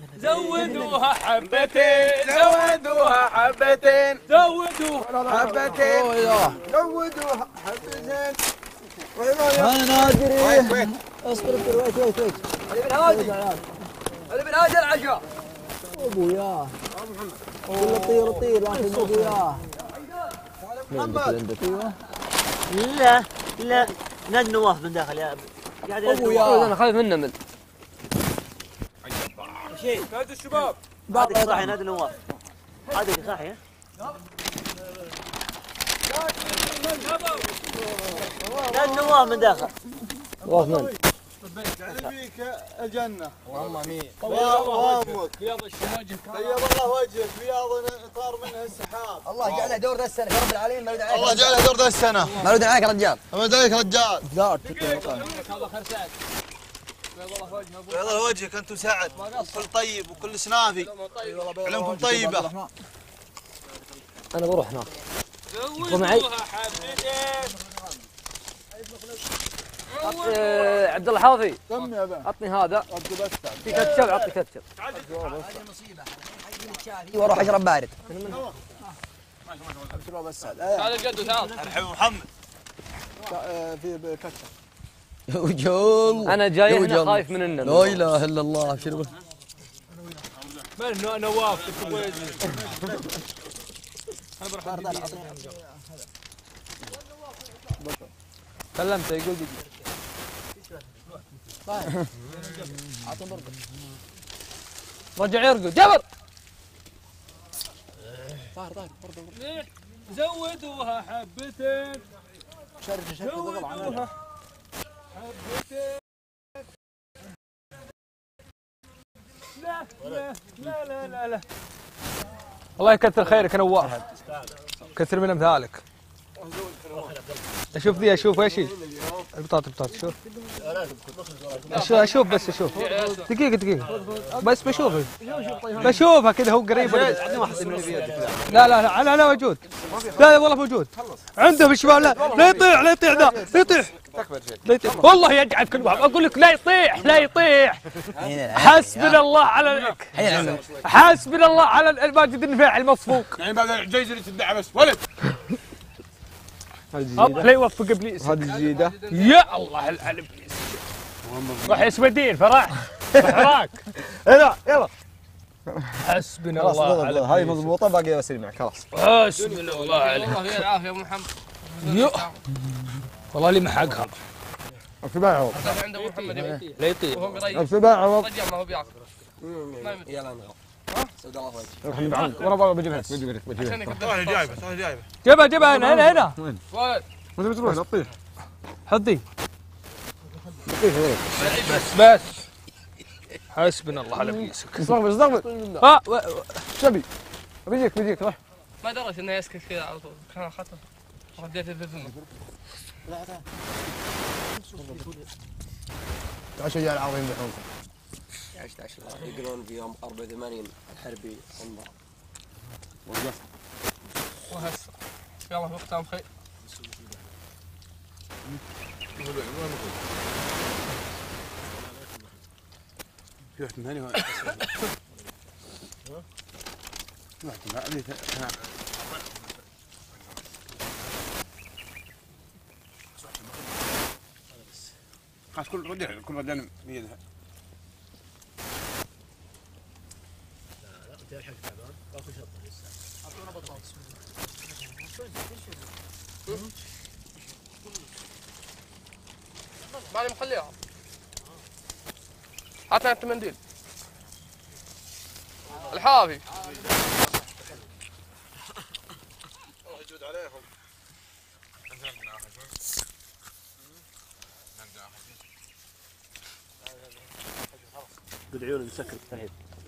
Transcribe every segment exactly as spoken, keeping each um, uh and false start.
زودوها حبتين زودوها حبتين زودوها حبتين زودوها حبتين. انا نادري. ويت ويت اصبر اصبر ويت ويت ويت. علي بن هادي علي بن هادي العشاء. ابوياه كله طير طير لكن ابوياه. محمد لا لا نادي نواف من داخل يا قاعد ابويا انا خايف منه من شيء. نادي الشباب هذا صحي نادي نواف. هذا صحي. نادي نواف من داخل. نواف من يعني فيك الجنة والله مين وامك. رياض الشماجه طيب الله وجهك رياض طار منها السحاب. الله جعلها دور ذا السنه يا رب العالمين. ما عليك الله جعلها دور ذا السنة. ما عليك رجال. ما عليك رجال. لا هذا خرسات بيض الله وجهه ابو بيض الله وجهك انت وسعد. كل طيب وكل سنافي. علمكم طيبة. انا بروح هناك. زودوها حبتين عبد الله حافي كم يا بن؟ عطني هذا. عطني بس في كاتشب عطني كاتشب. هذه مصيبه. واروح اشرب بارد. ابشروا بس سعد. هذا الجد تعال الحين محمد في كتشب. وجل انا جاي هنا خايف من النمل. لا اله الا الله. ابشر من نواف الكويت كلمته يقول دقيقة. رجع يرقد جبر. زودوها حبتين زودوها حبتين. لا لا لا لا لا لا الله يكثر خيرك يا نواف. كثر من امثالك. اشوف ذي اشوف ايش هي؟ البطاطا البطاطا شوف. اشوف اشوف بس اشوف. دقيقة دقيقة بس بشوفها. بشوفها كذا هو قريب. لا لا لا انا انا موجود. لا لا والله موجود. عنده في الشباب. لا لا يطيح لا يطيح ذا لا يطيح. لا يطيح والله يجعل كل واحد اقول لك لا يطيح لا يطيح. حسبنا الله على حسبنا الله على الماجد النفاع المصفوق. يعني بعد الجيزه اللي تدعى بس ولد الله لا يوفق ابليس. هذه الجديدة. يا الله على ابليس. روح يا اسودين فرح فحراك. يلا يلا. حسبنا الله على هاي مضبوطة باقي بسير معك خلاص. حسبنا الله عليك. الله يعطيك العافيه ابو محمد. يو والله لي محقها. اتباعهم. عند ابو محمد لا يطير. وهو مريض اتباعهم. رجال ما هو بياكل يلا نغلط. سود الله وجهك. الحين بعد وانا بابا بجيبها لك بجيبها لك بجيبها عشان كذا جايبه صار جايبه جيبها جيبها هنا هنا هنا. ولد ما تبي تروح لا تطيح. حطي. تطيح ولد. بس بس. حسبنا الله على ابليسك. استغفر استغفر. ها شبي بيجيك بيجيك روح. ما دريت انه يسكت كذا على طول كان خطر رديته في فمه. تعال شجاع العظيم بحومك. عشت عشرة يقولون في يوم أربعة وثمانين الحربي انضرب. وهسه يلا وقتها بخير. في واحد ثاني واحد ثاني خلاص كل رديها كل ردان بيدها. لا لا تعبان باكل شطه لسه. اعطونا بطاطس. ماني مخليها. هات انت منديل. الحافي. موجود عليهم. بالعيون مسكر الحين.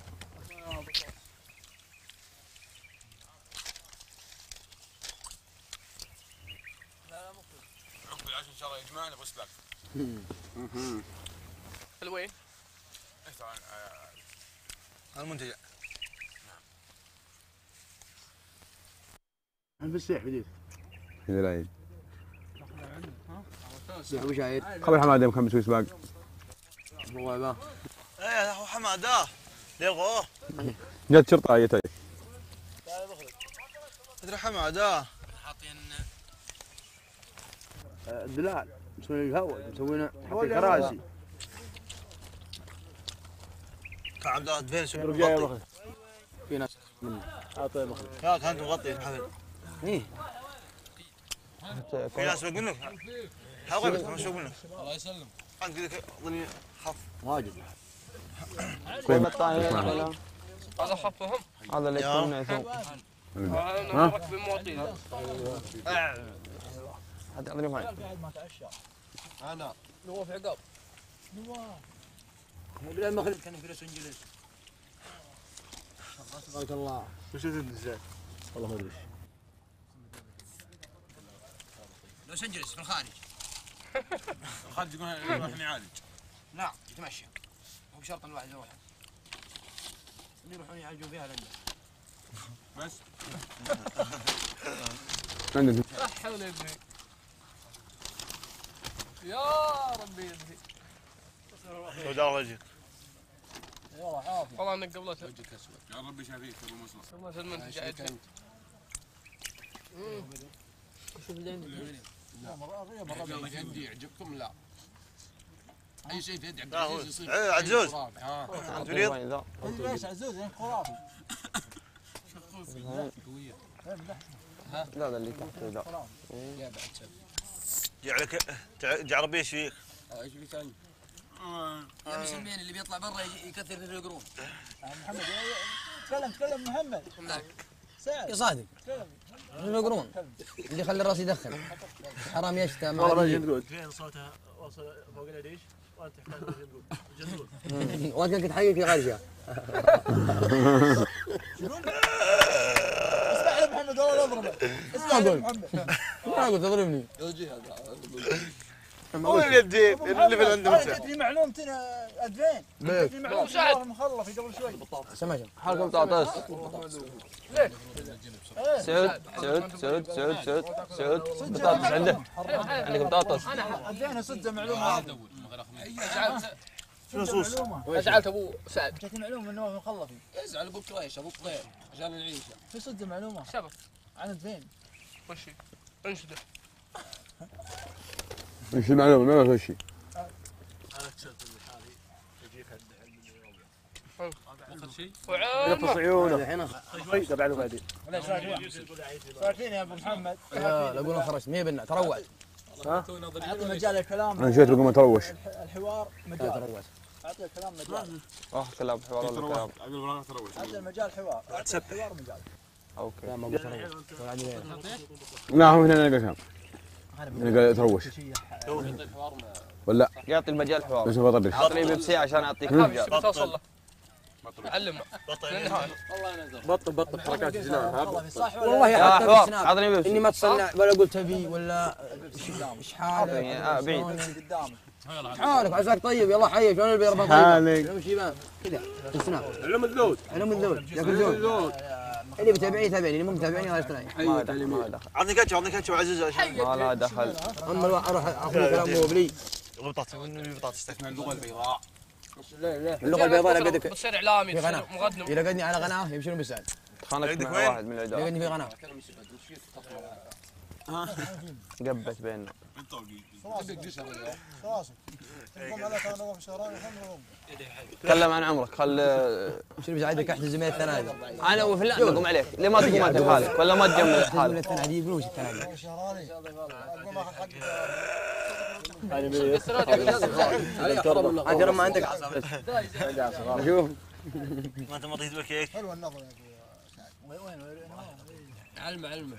ان شاء الله يجمعنا بوسلاك. الوين؟ المنتجع. نعم. بالسيح بديت. كذا العيد. ابو شاير خبر حماده مخمس ويسباق. ابو غيبه. ايه يا اخو حماده. لغوه جت شرطه هي تاي تدري حماد اه حاطين دلال مسوين الهواء مسوينا حاطين كراسي كان عبد دفين سوي رجايه مغطي مخلص في ناس من عاطيه مخلص يا كانت مغطي الحفل ايه في ناس بقول لك حاول بس ما شو اقول لك الله يسلم انت لك اظني خف واجد هذا خفهم. هذا اللي يكون يسوق. انا راكب بمواطين. هذا اعطيني معي. انا نواف عقاب. بلا المخلص كان في لوس انجلس تبارك الله وش تنزل والله ما ادري لوس انجلس في الخارج. الخارج يقول يروح يعالج لا يتمشى مو بشرط ان الواحد يروح اللي يروحون يعالجون فيها لندن بس عندك لا حول يدري. يا ربي يدري. ودار وجهك والله انك قبلت وجهك اسود يا ربي شافيك ابو مسلم قبلت المنتج قاعد. يلا جدي يعجبكم لا اي شيء في يد عبد لا هو العزيز يصير ايه عزوز ها تريد ليش عزوز يعني خرافي لا هذا اللي تحت ذا. يا بعد شب جعلك جعربي ايش فيك؟ ايش فيك انت؟ يا مسلمين اللي بيطلع برا يكثر في القرون محمد تكلم تكلم محمد يا صادق القرون اللي يخلي الراس يدخن حرام يشتم والله ما تقول فين صوتها وصل فوق الاديش وانت تحتاج تقول جزول وانت كنت تحقق في غرشه اسمع يا محمد والله اضربه اسمع يا محمد ما قلت تضربني هو اللي يجيب اللي في عنده انا جتني معلومتنا ادفين جتني معلومه مخلفي قبل شوي سمعت حالكم طاطس. سعود سعود سعود سعود سعود سعود بطاطس عنده. عندكم بطاطس. ادفين صدق معلومه شنو صوص؟ جعلت ابو سعد. جتني معلومه انه مخلفي ازعل ابوك كويس ابوك طير عشان العيشه في صدق معلومه شبك. عن ادفين وش هي؟ انشده. ايش المعلومه ما في شيء. انا اكتشفت ان حالي يجيك اخر شيء. وعامه. عيونه الحين شوي بعده بعدين ليش ساكتين يا ابو محمد لا لا قولوا خرجت مية بالنا تروعت اعطي مجال الكلام انا شفت بقوم اتروش. الحوار مجال اعطي الكلام مجال راح كلام حوار ولا كلام. اعطي المجال حوار اعطي الحوار مجال اوكي. لا ما ابو تروح لا هو هنا نلقى كلام. هنا قال اتروش ولا يعطي المجال حوار. بس ما اطرش. اعطني بيبسي عشان اعطيك ما مجال. في توصل له. علمنا. للنهايه. بطل بطل حركات الجنان والله يا حتى حوار بالسناب اعطني بيبسي. اني ما تصنع ولا قلت ابي ولا ايش حالك آه، بعيد. قدامك حالك عساك طيب يلا حيك شلون البيض طيب حالك. شلون شيبان كذا السناب علم الذود علم الذود ياكل ذود اللي بتابعني يتابعني اللي مو متابعني هذا اشتراي ما دخل ما دخل. عطني كاتشب عطني كاتشب عزيز ما لا دخل. اما الواحد اروح اخذ كلام مو بلي بطاطس بطاطس تكمل اللغه البيضاء اللغه البيضاء لقيتك بتصير اعلامي في تصير قناه مغنم. اذا لقيتني على قناه يمشون بالسعد تخانقت عندك مع وين؟ واحد من العداء. لقيتني في قناه قبت بيننا. راسك تقوم على كان نواف شهران وخمر تكلم عن عمرك خل. شنو بساعدك احجز من الثنادي انا وفلان بقوم عليك. ليه ما تقوم انت لحالك ولا ما تجمل احجز من لحالك؟ الثنادي يقولون وش الثنادي شهراني اقوم اخذ حق اجر ما عندك عصا شوف ما انت ما طيت بالكيك حلوه النظره يا ابو وين وين علمه علمه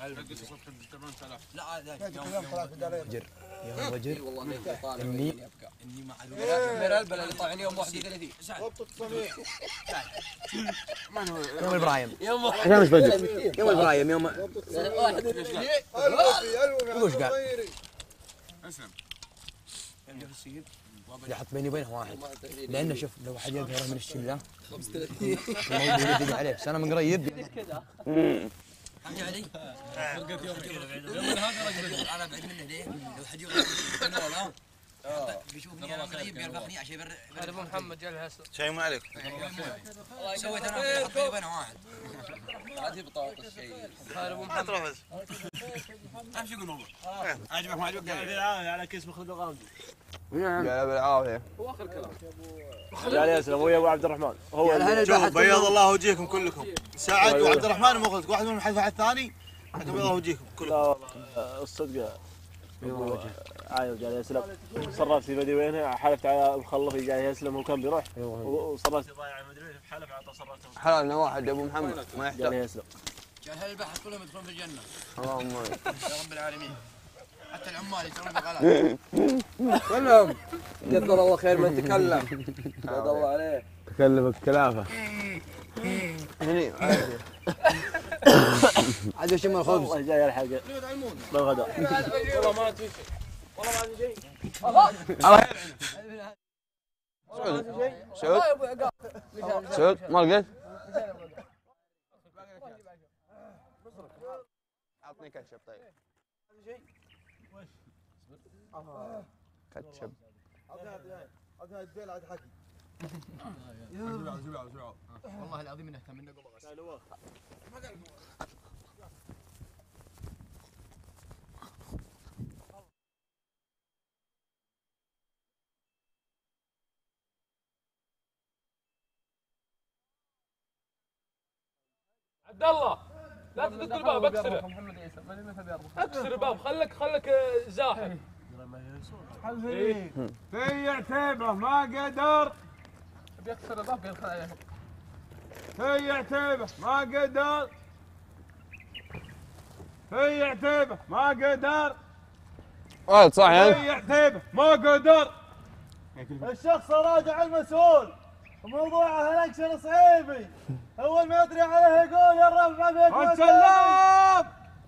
لا اليوم طلعت بدالين يا وجر والله اني اني اني ما عاد غير البلا اللي طالعين يوم واحد وثلاثين ضبط الصميم يوم ابراهيم يوم عشان مش بدري. يوم ابراهيم يوم واحد وش قال؟ اللي حط بيني وبينه واحد لانه شوف لو واحد يظهر من الشله الموضوع يدق عليه بس انا من قريب حاجة علي؟ يوم يوم هذا رجل انا بعد منه ليه؟ لو حد يقول انا ولا بيشوفني انا قريب بيرفقني عشان يبر. هذا ابو محمد جاي هسه. شيء ما عليك. سويت انا حط بيني وبين واحد. هذه بطاطس شيء. هذا ابو محمد. امشي قول والله. عجبك ما عجبك؟ على كيس مخلد الغامدي. يا بالعافيه. هو اخر كلام. لا يا سلام ويا ابو عبد الرحمن. هو شوف بيض الله وجهكم كلكم. سعد وعبد الرحمن ومخلد واحد منهم حلف على الثاني. بيض الله وجهكم كلكم. لا الصدق عايز جاي يسلم صرفت ما ادري وين حلفت على مخلف جاي يسلم هو كان بيروح وصرفت ضايع ما ادري وين حلف على تصرفت حلالنا واحد يا ابو محمد ما يحتاج. جاي يسلم. كان هالبحث كلهم يدخلون في الجنه. اللهم يا رب العالمين. حتى العمال يصيرون بغلط. كلهم جزاه الله خير من تكلم. جزاه الله عليه. تكلمك كلافه. هني عاد يشم الخبز. والله جاي الحق بالغداء. والله ما في شيء. والله ما في شيء. سعود سعود ما لقيت؟ اعطني كاتشب طيب. كاتشب. عطنا الديل عاد حكي. والله العظيم انه اهتم منه قبل غسل. عبد الله لا تدق الباب اكسره. اكسر الباب خلك خلك زاحم. في عتيبه ما قدر. بيكسر الباب بيدخل عليه. في عتيبه ما قدر. في عتيبه ما قدر. وايد صح يعني؟ في عتيبه ما قدر. الشخص راجع المسؤول وموضوعه الاكشن صعيبي. اول ما يطري عليه يقول يا الرفع فيك السلام.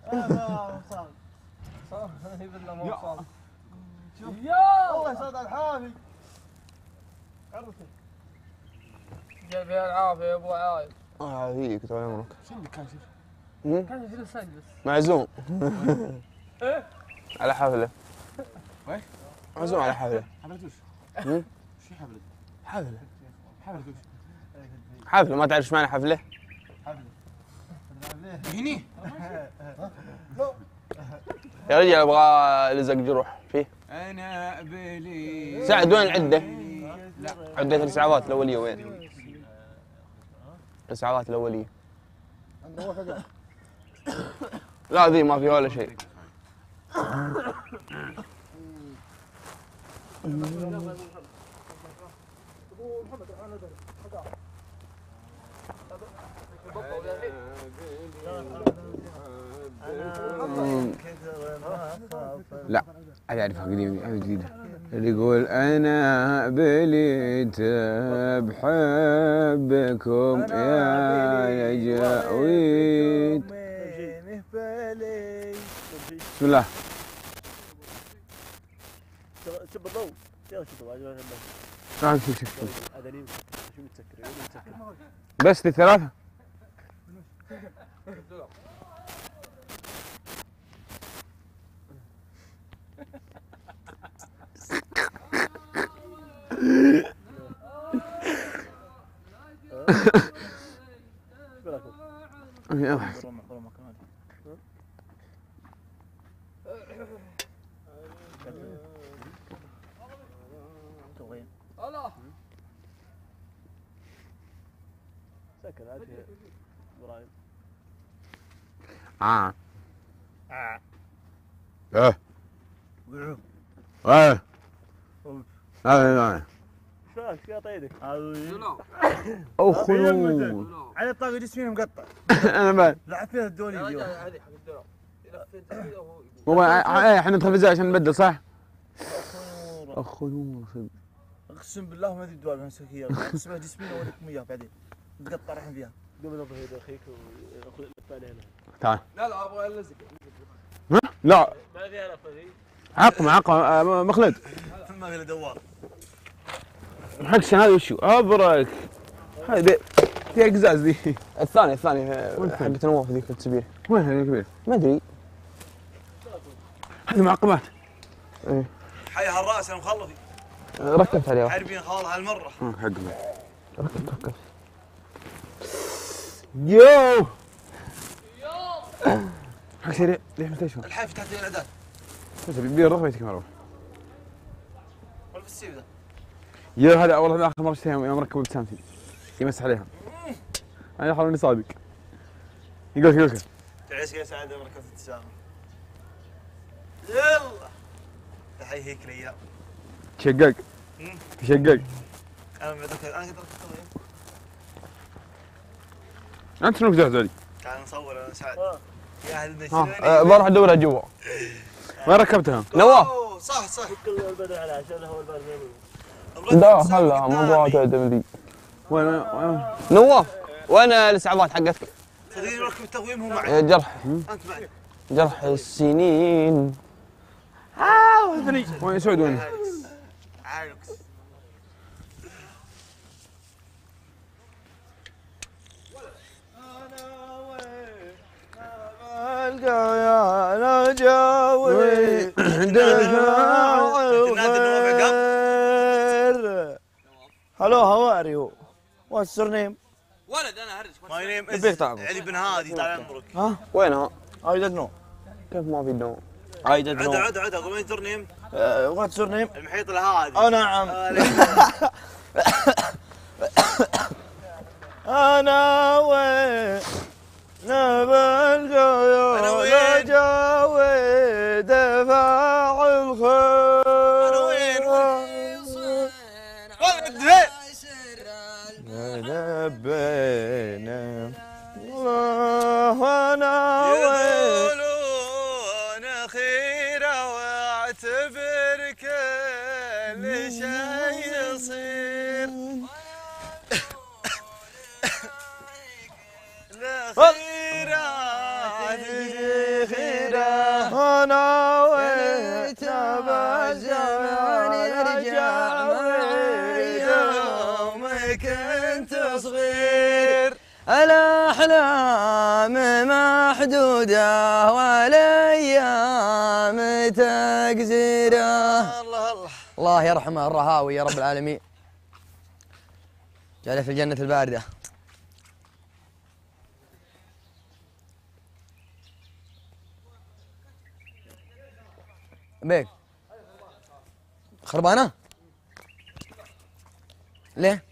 يا الله يسعد الحافي. جاي فيها العافيه يا ابو عايد. الله يعافيك طول عمرك. شنو كان يصير؟ كان يجلس يجلس. معزوم. ايه؟ على حفله. وين؟ معزوم على حفله. حفلة وش؟ هم؟ شو حفلة؟ حفله. حفلة وش؟ حفله ما تعرف ايش معنى حفله؟ هني؟ يا رجال ابغى لزق جروح فيه. انا بلي سعد وين العده؟ لا عده الاسعافات الاوليه وين؟ الاسعافات الاوليه. لا ذي ما فيها ولا شيء. لا هذه اعرفها قديمه هذه جديده. اللي يقول انا بليت بحبكم يا نجاويد. بسم الله. شوف الضوء يلا شوف الضوء تعال شوف شوف اذانين شو متسكر متسكر بس دي ثلاثه. سكر هذه ابراهيم. اه اه ايه ايه ايه شو شو ايدك؟ او خلود على الطاقه جسمي مقطع. انا بعد لعب فيها الدولي اليوم. هذه حق الدرع. هو احنا ندخل فيزا عشان نبدل صح؟ اخ نور صدق. اقسم بالله ما ادري الدول مسكيه. اقسمها جسمي اوريكم اياها بعدين. مقطع رايحين فيها. قبل نظف يد اخيك وخذ اللفه علينا. تعال. لا لا ابغى الزق. لا ما فيها لفه ذي. عقم عقم مخلد. ما في الا دوار. حكش هذا وشو؟ ابرك. هذه فيها قزاز ذي. الثانية الثانية حقت نواف ذيك السبيل. وين هذه الكبير؟ ما ادري. هذه معقمات. ايه حي هالراس يا مخلفي. ركبت عليه واحد. حاربين خال هالمره. حقهم. ركبت ركبت. يو. حق سريع ليش مستشفى؟ الحافي تحت الاعداد. بس بيروح بيتك ما اروح. ولا في السيف ذا. يا هذا والله اخر مره شفتها يوم ركبوا ابتسامتي يمسح عليها. انا خلوني صادق. يقولك يقولك. تعيش يا سعد يوم ركبت ابتسامه. يلا. تحيي هيك الايام. شقاق. شقاق. انا متذكر انا كنت ركبت. انت شنو جاهز علي؟ كان نصور انا سعد. يا اهل ها بروح ادورها جوا. وين ركبتها؟ نواف. صح صح. كل البدر على عشان هو البدر يمين. لا خلها موضوع تعتمدي. وين وين؟ نواف وين الاسعافات حقتك؟ صدقني ركب التقويم هو معي. جرح انت معي. جرح السنين. ها وثني. وين سعود وين؟ عالكس. القى يا نجاوي دفاع الخير. هلو هاو ار يو؟ واتس يور نيم؟ ولد انا هرج. ماي نيم بيك تعرف. علي بن هادي طال عمرك. ها؟ وينها؟ اي دونت نو. كيف ما في نو؟ اي دونت عدا نو. عدا عدا قول وين يور نيم؟ واتس يور نيم؟ المحيط الهادي. اه نعم. انا وين نبلغ أنا وين؟ يا جاوي دفاع الخير. أنا وين؟ ولد لبينا الله وانا وين يقولون خيرة واعتبر كل شيء يصير. خيرة تجي خيرة. انا وين الزمان يرجع يوم كنت صغير. الأحلام محدودة والأيام تقزيرة. الله الله. الله يرحمه الرهاوي يا رب العالمين. جعله في الجنة الباردة. بيك خربانة؟ ليه؟